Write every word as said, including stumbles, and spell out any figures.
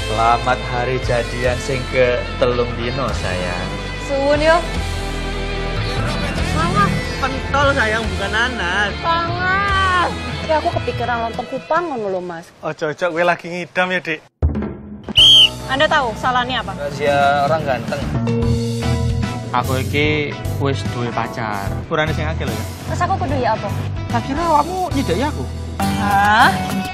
Selamat hari jadian sing ke telung dino sayang. Suwun yo. Malah pentol sayang, bukan nanas. Pangas. Ya aku kepikiran lontong kupang ngono lho, Mas. Ojo-ojo gue lagi ngidam ya, Dik. Anda tahu salahnya apa? Rahasia orang ganteng. Aku iki wis duwe pacar. Kurane sing akeh lho ya. Terus aku kudu ya apa? Tak kira awakmu nyedaki aku. Hah?